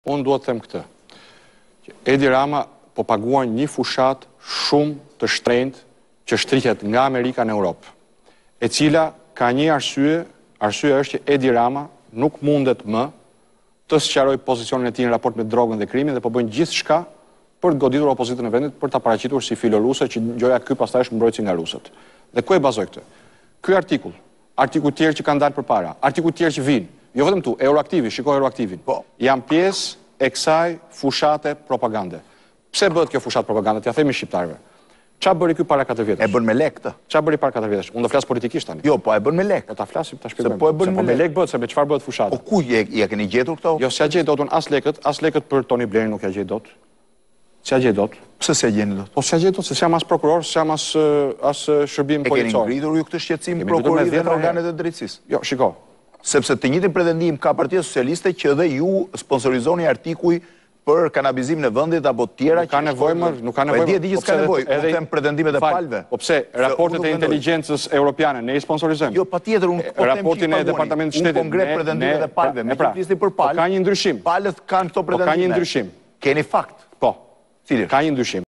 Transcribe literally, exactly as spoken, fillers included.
Unë duhet të them këtë. Edi Rama po paguan një fushat shumë të shtrenjtë që shtrihet nga Amerika në Europë, e cila ka një arsye, arsye është që Edi Rama nuk mundet më të sqaroj pozicionin e tij në raport me drogën dhe krimin dhe po bëjnë gjithçka për të goditur opozitën e vendit për ta paraqitur si filoruse që gjoja ky pastaj është mbrojtësi nga rusët. Dhe ku e bazoj këtë? Ky artikull, artikuj tjerë që kanë dalë përpara, artikuj tjerë që vinë, jo vetëm tu, Euroaktivi, shikoj Euroaktivin, po, janë pjesë e kësaj fushate propagande. Pse bëhet kjo fushat propagande? T'ja themi shqiptarëve. Qa bëri ky para katër vjetësh? E bën me lek këtë. Qa bëri para katër vjetësh? Unë do flas politikisht tani. Jo, po e bën me lek. Po ta flasim, ta shpjegojmë. Se po e bën me lek bëhet, se me çfarë bëhet fushata? Po ku ja keni gjetur këto? Jo, s'ja gjej dot unë as lekët, as lekët për Tony Blairin nuk ja gjej dot. S'ja gjej dot. Pse s'ja gjeni dot? Po s'ja gjej dot, se s'jam as prokuror, s'jam as as shërbim policor. E keni ngritur ju këtë shqetësim prokurorit dhe organet e drejtësisë? Jo, shiko. Sepse të njëjtin pretendim ka Partia Socialiste që dhe ju sponsorizoni artikuj për kanabizim në vendit apo tjera që... Nuk ka nevojë më, nuk ka nevojë. Po e di që s'ka nevojë, unë them pretendimet e palëve. Po pse, raportet e inteligjencës europiane ne i sponsorizojmë? Jo, patjetër, unë po them raportin e Departamentit të Shtetit. Unë ngret pretendimet e palëve, me që flisni për palë. Ka një ndryshim. Palët kanë këto pretendime. Ka një ndryshim. Keni fakt. Po. Cili? Ka një ndryshim.